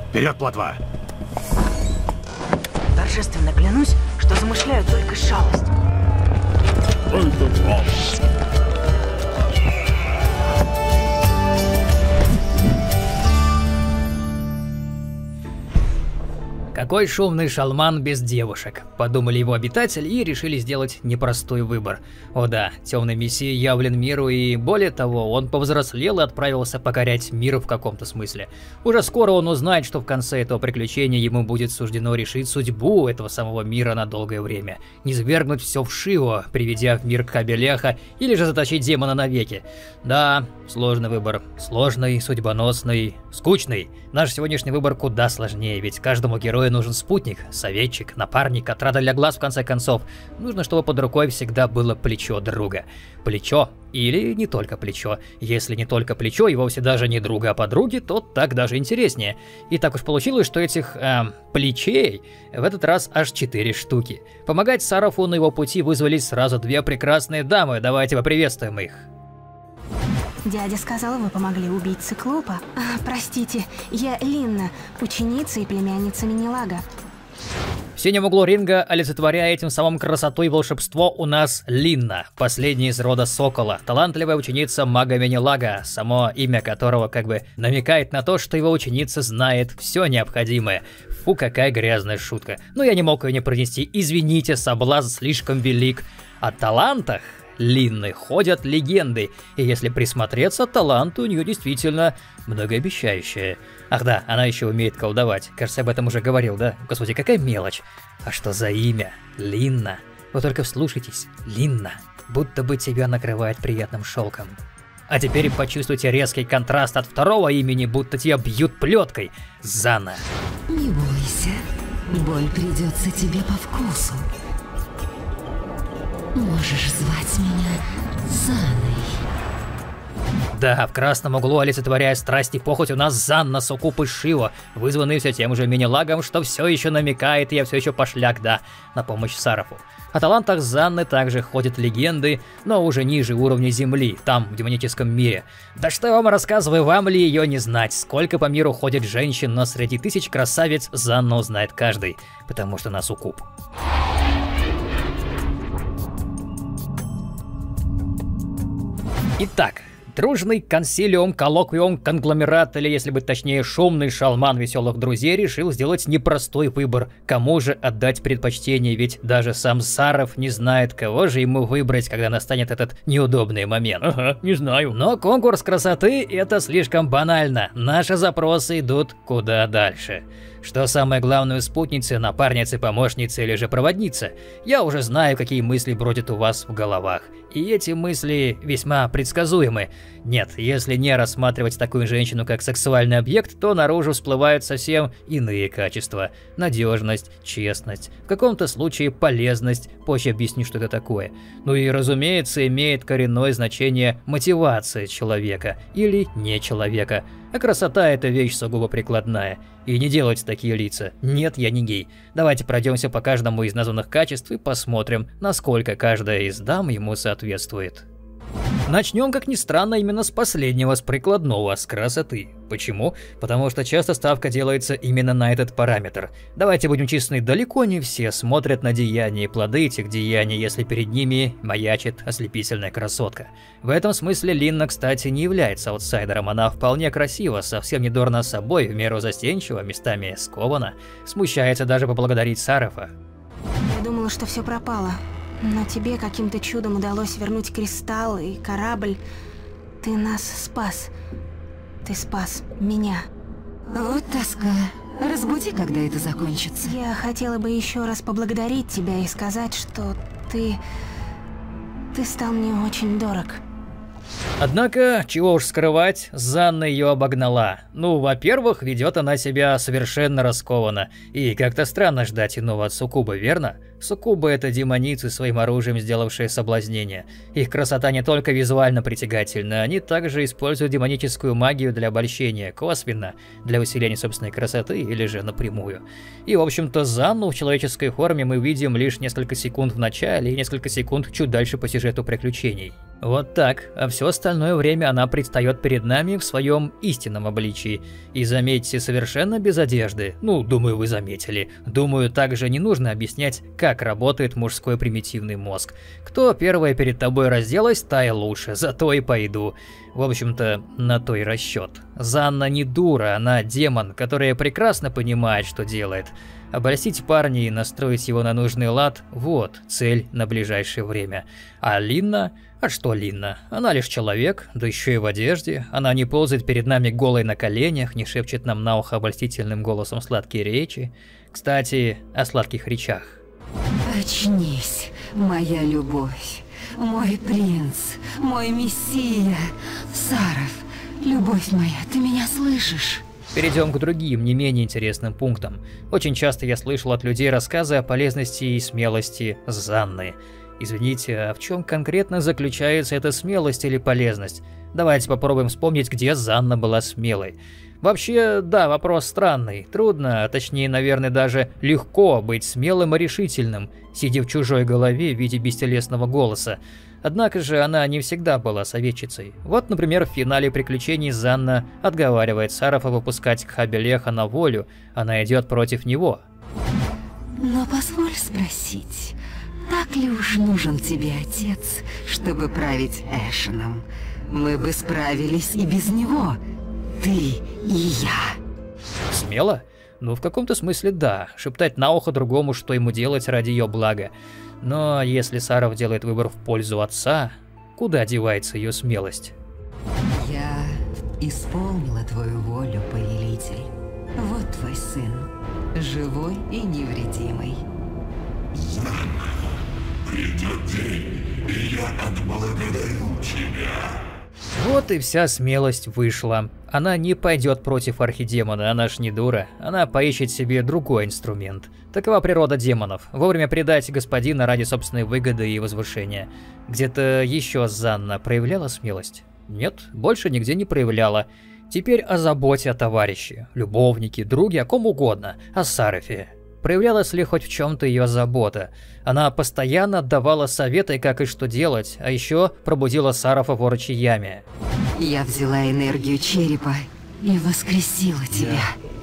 Вперед, плотва! Торжественно клянусь, что замышляю только шалость. Какой шумный шалман без девушек, подумали его обитатели и решили сделать непростой выбор. О да, темный мессия явлен миру, и более того, он повзрослел и отправился покорять мир в каком-то смысле. Уже скоро он узнает, что в конце этого приключения ему будет суждено решить судьбу этого самого мира на долгое время. Низвергнуть все вшиво, приведя в мир Кабелеха, или же заточить демона навеки. Да, сложный выбор. Сложный, судьбоносный, скучный. Наш сегодняшний выбор куда сложнее, ведь каждому герою нужен спутник, советчик, напарник, отрада для глаз в конце концов. Нужно, чтобы под рукой всегда было плечо друга. Плечо. Или не только плечо. Если не только плечо и вовсе даже не друга, а подруги, то так даже интереснее. И так уж получилось, что этих плечей в этот раз аж 4 штуки. Помогать Сарафу на его пути вызвались сразу 2 прекрасные дамы. Давайте поприветствуем их. Дядя сказал, вы помогли убить циклопа. Простите, я Линна, ученица и племянница Менелага. В синем углу ринга, олицетворяя этим самым красоту и волшебство, у нас Линна, последняя из рода Сокола, талантливая ученица мага Менелага, само имя которого как бы намекает на то, что его ученица знает все необходимое. Фу, какая грязная шутка. Но я не мог ее не пронести, извините, соблазн слишком велик. О талантах Линны ходят легенды, и если присмотреться, талант у нее действительно многообещающий. Ах да, она еще умеет колдовать. Кажется, об этом уже говорил, да? Господи, какая мелочь. А что за имя? Линна. Вы только вслушайтесь. Линна. Будто бы тебя накрывает приятным шелком. А теперь почувствуйте резкий контраст от второго имени, будто тебя бьют плеткой. Зана. Не бойся, боль придется тебе по вкусу. Можешь звать меня Заной. Да, в красном углу, олицетворяя страсть и похоть, у нас Занна, Суккуб и Шива, вызванные все тем же Менелагом, что все еще намекает, я все еще пошляк, да, на помощь Сарафу. О талантах Занны также ходят легенды, но уже ниже уровня Земли, там, в демоническом мире. Да что я вам рассказываю, вам ли ее не знать? Сколько по миру ходит женщин, но среди тысяч красавиц Занну узнает каждый, потому что она Суккуб. Итак, дружный консилиум, коллоквиум, конгломерат, или, если быть точнее, шумный шалман веселых друзей решил сделать непростой выбор, кому же отдать предпочтение, ведь даже сам Саров не знает, кого же ему выбрать, когда настанет этот неудобный момент. Ага, не знаю. Но конкурс красоты — это слишком банально, наши запросы идут куда дальше. Что самое главное у спутницы, напарницы, помощницы или же проводницы? Я уже знаю, какие мысли бродят у вас в головах. И эти мысли весьма предсказуемы. Нет, если не рассматривать такую женщину как сексуальный объект, то наружу всплывают совсем иные качества. Надежность, честность, в каком-то случае полезность, позже объясню, что это такое. Ну и разумеется, имеет коренное значение мотивация человека или не человека. А красота — это вещь сугубо прикладная. И не делать такие лица. Нет, я не гей. Давайте пройдемся по каждому из названных качеств и посмотрим, насколько каждая из дам ему соответствует. Начнем, как ни странно, именно с последнего, с прикладного, с красоты. Почему? Потому что часто ставка делается именно на этот параметр. Давайте будем честны, далеко не все смотрят на деяния и плоды этих деяний, если перед ними маячит ослепительная красотка. В этом смысле Линна, кстати, не является аутсайдером, она вполне красива, совсем не дурна собой, в меру застенчива, местами скована, смущается даже поблагодарить Сарафа. Я думала, что все пропало. Но тебе каким-то чудом удалось вернуть кристалл и корабль. Ты нас спас. Ты спас меня. Вот тоска. Разбуди, когда это закончится. Я хотела бы еще раз поблагодарить тебя и сказать, что ты стал мне очень дорог. Однако, чего уж скрывать, Занна ее обогнала. Ну, во-первых, ведет она себя совершенно раскованно. И как-то странно ждать иного от суккубы, верно? Суккубы — это демоницы, своим оружием сделавшие соблазнение. Их красота не только визуально притягательна, они также используют демоническую магию для обольщения, косвенно, для усиления собственной красоты или же напрямую. И, в общем-то, Занну в человеческой форме мы видим лишь несколько секунд в начале и несколько секунд чуть дальше по сюжету приключений. Вот так, а все остальное время она предстает перед нами в своем истинном обличии. И заметьте, совершенно без одежды. Ну, думаю, вы заметили. Думаю, также не нужно объяснять, как работает мужской примитивный мозг. Кто первая перед тобой разделась, та и лучше, зато и пойду. В общем-то, на то и расчет. Занна не дура, она демон, которая прекрасно понимает, что делает. Обольстить парня и настроить его на нужный лад – вот цель на ближайшее время. А Линна? А что Линна? Она лишь человек, да еще и в одежде. Она не ползает перед нами голой на коленях, не шепчет нам на ухо обольстительным голосом сладкие речи. Кстати, о сладких речах. Очнись, моя любовь, мой принц, мой мессия. Саров, любовь моя, ты меня слышишь? Перейдем к другим, не менее интересным пунктам. Очень часто я слышал от людей рассказы о полезности и смелости Занны. Извините, а в чем конкретно заключается эта смелость или полезность? Давайте попробуем вспомнить, где Занна была смелой. Вообще, да, вопрос странный. Трудно, а точнее, наверное, даже легко быть смелым и решительным, сидя в чужой голове в виде бестелесного голоса. Однако же она не всегда была советчицей. Вот, например, в финале приключений Занна отговаривает Сарафа выпускать Кхабелеха на волю, она идет против него. Но позволь спросить, так ли уж нужен тебе отец, чтобы править Эшеном? Мы бы справились и без него, ты и я. Смело? Ну, в каком-то смысле да, шептать на ухо другому, что ему делать ради ее блага. Но если Саров делает выбор в пользу отца, куда девается ее смелость? Я исполнила твою волю, повелитель. Вот твой сын, живой и невредимый. Придет день, и я отблагодарю тебя. Вот и вся смелость вышла. Она не пойдет против архидемона, она ж не дура. Она поищет себе другой инструмент. Такова природа демонов. Вовремя предать господина ради собственной выгоды и возвышения. Где-то еще Занна проявляла смелость? Нет, больше нигде не проявляла. Теперь о заботе о товарище, любовнике, друге, о ком угодно, о Сарафе. Проявлялась ли хоть в чем-то ее забота? Она постоянно давала советы, как и что делать, а еще пробудила Сарафа в орочьей яме. Я взяла энергию черепа и воскресила тебя.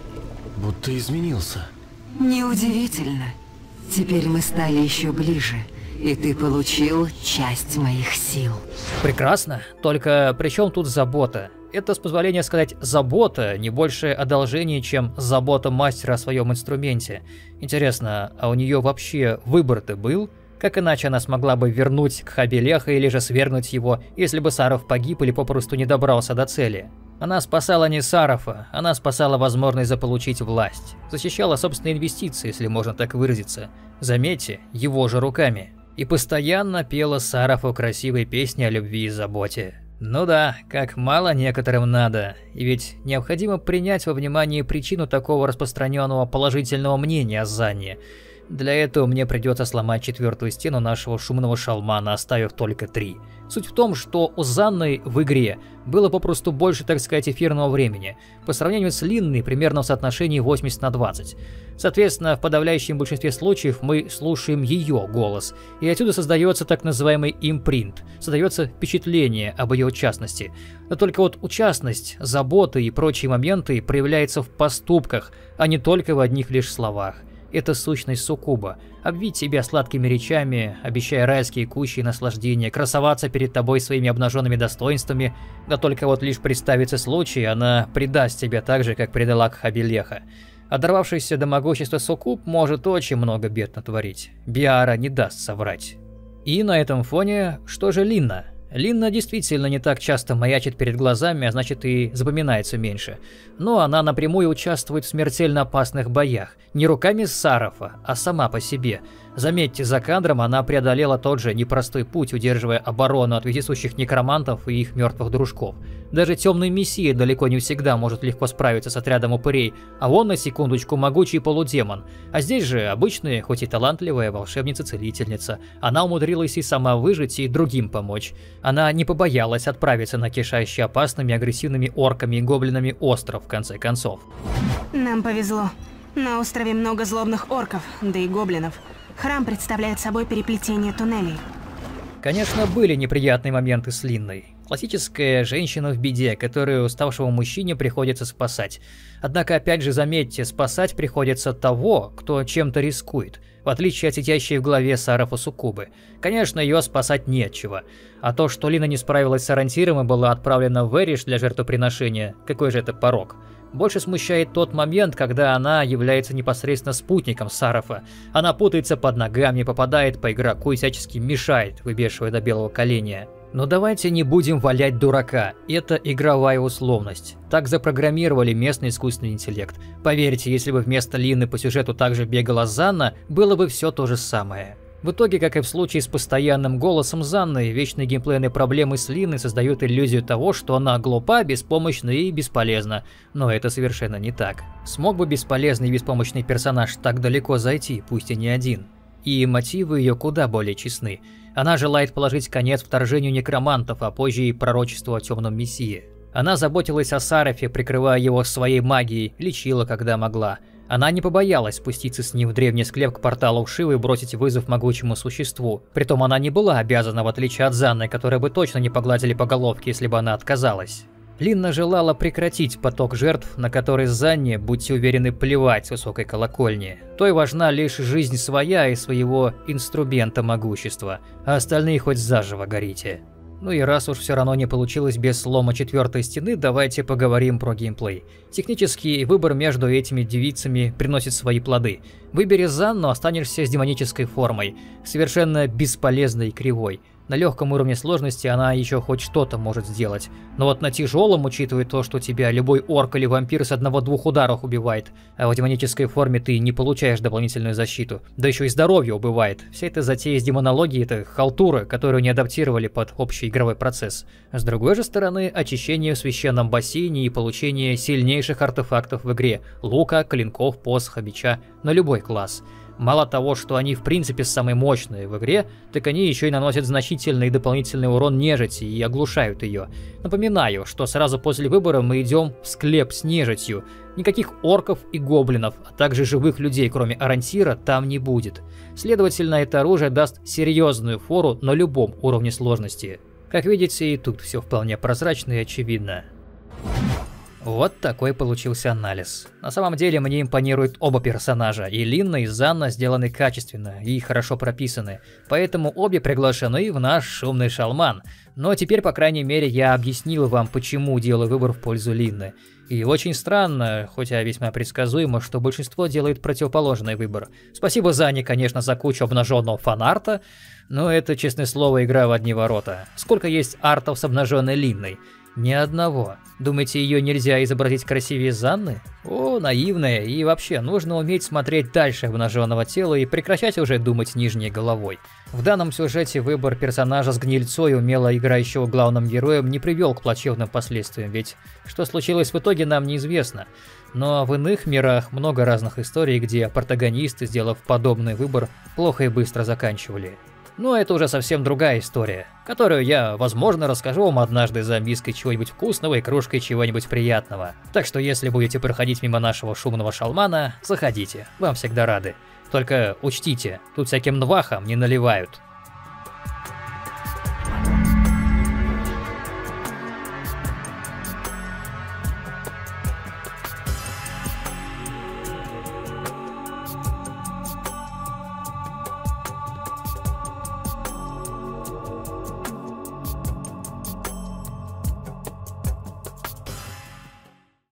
Будто изменился. Неудивительно. Теперь мы стали еще ближе, и ты получил часть моих сил. Прекрасно, только при чем тут забота? Это, с позволения сказать, забота, не больше одолжение, чем забота мастера о своем инструменте. Интересно, а у нее вообще выбор-то был? Как иначе она смогла бы вернуть Кхабелеха или же свергнуть его, если бы Саров погиб или попросту не добрался до цели? Она спасала не Сарафа, она спасала возможность заполучить власть. Защищала собственные инвестиции, если можно так выразиться. Заметьте, его же руками. И постоянно пела Сарафу красивые песни о любви и заботе. Ну да, как мало некоторым надо, и ведь необходимо принять во внимание причину такого распространенного положительного мнения о Занне. Для этого мне придется сломать четвертую стену нашего шумного шалмана, оставив только 3. Суть в том, что у Занны в игре было попросту больше, так сказать, эфирного времени, по сравнению с Линной примерно в соотношении 80/20. Соответственно, в подавляющем большинстве случаев мы слушаем ее голос, и отсюда создается так называемый импринт, создается впечатление об ее участности. Но только вот участность, забота и прочие моменты проявляются в поступках, а не только в одних лишь словах. Это сущность суккуба. Обвить себя сладкими речами, обещая райские кущи и наслаждения, красоваться перед тобой своими обнаженными достоинствами, да только вот лишь представится случай, она предаст тебя так же, как предала Кхабелеха. А дорвавшийся до могущества суккуб может очень много бед натворить. Биара не даст соврать. И на этом фоне, что же Линна? Линна действительно не так часто маячит перед глазами, а значит и запоминается меньше. Но она напрямую участвует в смертельно опасных боях. Не руками Сарафа, а сама по себе. Заметьте, за кадром она преодолела тот же непростой путь, удерживая оборону от вездесущих некромантов и их мертвых дружков. Даже темный мессия далеко не всегда может легко справиться с отрядом упырей, а он, на секундочку, могучий полудемон. А здесь же обычная, хоть и талантливая волшебница-целительница. Она умудрилась и сама выжить, и другим помочь. Она не побоялась отправиться на кишащий опасными агрессивными орками и гоблинами остров, в конце концов. Нам повезло. На острове много злобных орков, да и гоблинов. Храм представляет собой переплетение туннелей. Конечно, были неприятные моменты с Линной. Классическая женщина в беде, которую уставшему мужчине приходится спасать. Однако, опять же, заметьте, спасать приходится того, кто чем-то рискует, в отличие от сидящей в голове Сарафа Суккубы. Конечно, ее спасать нечего. А то, что Лина не справилась с ориентиром и была отправлена в Эриш для жертвоприношения, какой же это порок? Больше смущает тот момент, когда она является непосредственно спутником Сарафа. Она путается под ногами, попадает по игроку и всячески мешает, выбешивая до белого коленя. Но давайте не будем валять дурака, это игровая условность. Так запрограммировали местный искусственный интеллект. Поверьте, если бы вместо Лины по сюжету также бегала Занна, было бы все то же самое. В итоге, как и в случае с постоянным голосом Занны, вечные геймплейные проблемы с Линой создают иллюзию того, что она глупа, беспомощна и бесполезна. Но это совершенно не так. Смог бы бесполезный и беспомощный персонаж так далеко зайти, пусть и не один? И мотивы ее куда более честны. Она желает положить конец вторжению некромантов, а позже и пророчеству о темном мессии. Она заботилась о Сарафе, прикрывая его своей магией, лечила, когда могла. Она не побоялась спуститься с ним в древний склеп к порталу Шивы и бросить вызов могучему существу. Притом она не была обязана, в отличие от Занны, которой бы точно не погладили по головке, если бы она отказалась. Линна желала прекратить поток жертв, на который Занне, будьте уверены, плевать с высокой колокольни. Той важна лишь жизнь своя и своего инструмента могущества, а остальные хоть заживо горите. Ну и раз уж все равно не получилось без слома четвертой стены, давайте поговорим про геймплей. Технически выбор между этими девицами приносит свои плоды. Выбери Занну, останешься с демонической формой, совершенно бесполезной и кривой. На легком уровне сложности она еще хоть что-то может сделать. Но вот на тяжелом, учитывая то, что тебя любой орк или вампир с одного-двух ударов убивает, а в демонической форме ты не получаешь дополнительную защиту, да еще и здоровье убывает. Вся эта затея с демонологией – это халтура, которую не адаптировали под общий игровой процесс. С другой же стороны, очищение в священном бассейне и получение сильнейших артефактов в игре – лука, клинков, посоха, бича на любой класс. Мало того, что они в принципе самые мощные в игре, так они еще и наносят значительный дополнительный урон нежити и оглушают ее. Напоминаю, что сразу после выбора мы идем в склеп с нежитью. Никаких орков и гоблинов, а также живых людей, кроме ориентира, там не будет. Следовательно, это оружие даст серьезную фору на любом уровне сложности. Как видите, и тут все вполне прозрачно и очевидно. Вот такой получился анализ. На самом деле мне импонируют оба персонажа, и Линна, и Занна сделаны качественно и хорошо прописаны, поэтому обе приглашены в наш шумный шалман. Но теперь, по крайней мере, я объяснил вам, почему делаю выбор в пользу Линны. И очень странно, хотя весьма предсказуемо, что большинство делает противоположный выбор. Спасибо Занне, конечно, за кучу обнаженного фанарта, но это, честное слово, игра в одни ворота. Сколько есть артов с обнаженной Линной? Ни одного. Думаете, ее нельзя изобразить красивее Занны? О, наивная, и вообще, нужно уметь смотреть дальше обнаженного тела и прекращать уже думать нижней головой. В данном сюжете выбор персонажа с гнильцой, умело играющего главным героем, не привел к плачевным последствиям, ведь что случилось в итоге, нам неизвестно. Но в иных мирах много разных историй, где протагонисты, сделав подобный выбор, плохо и быстро заканчивали. Но это уже совсем другая история, которую я, возможно, расскажу вам однажды за миской чего-нибудь вкусного и кружкой чего-нибудь приятного. Так что если будете проходить мимо нашего шумного шалмана, заходите, вам всегда рады. Только учтите, тут всяким нвахам не наливают.